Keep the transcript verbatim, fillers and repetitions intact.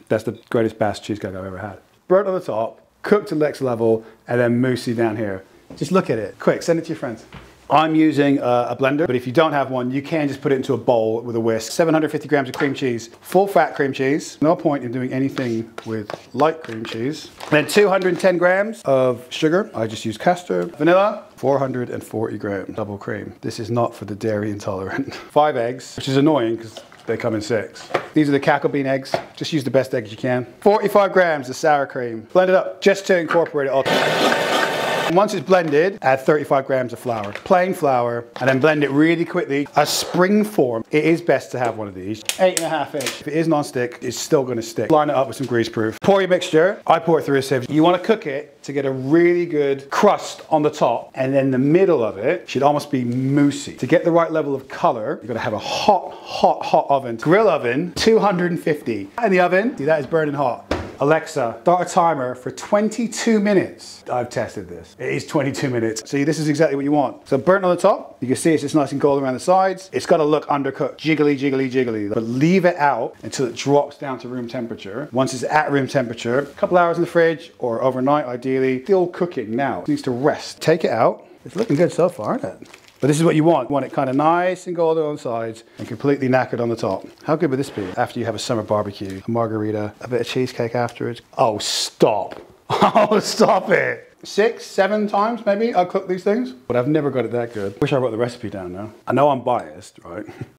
That's the greatest Basque cheesecake I've ever had. Burnt on the top, cooked to next level, and then mousse-y down here. Just look at it. Quick, send it to your friends. I'm using a, a blender, but if you don't have one, you can just put it into a bowl with a whisk. seven hundred fifty grams of cream cheese, full fat cream cheese. No point in doing anything with light cream cheese. Then two hundred ten grams of sugar. I just use castor. Vanilla, four hundred forty grams. Double cream. This is not for the dairy intolerant. Five eggs, which is annoying because they come in six. These are the cackle bean eggs. Just use the best eggs you can. forty-five grams of sour cream. Blend it up just to incorporate it all. Once it's blended, add thirty-five grams of flour, plain flour, and then blend it really quickly. A spring form, it is best to have one of these. Eight and a half inch. If it is non-stick, it's still gonna stick. Line it up with some grease proof. Pour your mixture. I pour it through a sieve. You wanna cook it to get a really good crust on the top, and then the middle of it should almost be mousse-y. To get the right level of color, you're gonna have a hot, hot, hot oven. Grill oven, two hundred fifty. In the oven, see that is burning hot. Alexa, start a timer for twenty-two minutes. I've tested this. It is twenty-two minutes. See, this is exactly what you want. So burnt on the top, you can see it's just nice and golden around the sides. It's got to look undercooked, jiggly, jiggly, jiggly. But leave it out until it drops down to room temperature. Once it's at room temperature, a couple hours in the fridge or overnight ideally. Still cooking now. It needs to rest. Take it out. It's looking good so far, isn't it? But this is what you want. You want it kind of nice and golden on the sides and completely knackered on the top. How good would this be after you have a summer barbecue, a margarita, a bit of cheesecake afterwards? Oh, stop. Oh, stop it. Six, seven times maybe I'll cook these things, but I've never got it that good. Wish I wrote the recipe down now. I know I'm biased, right?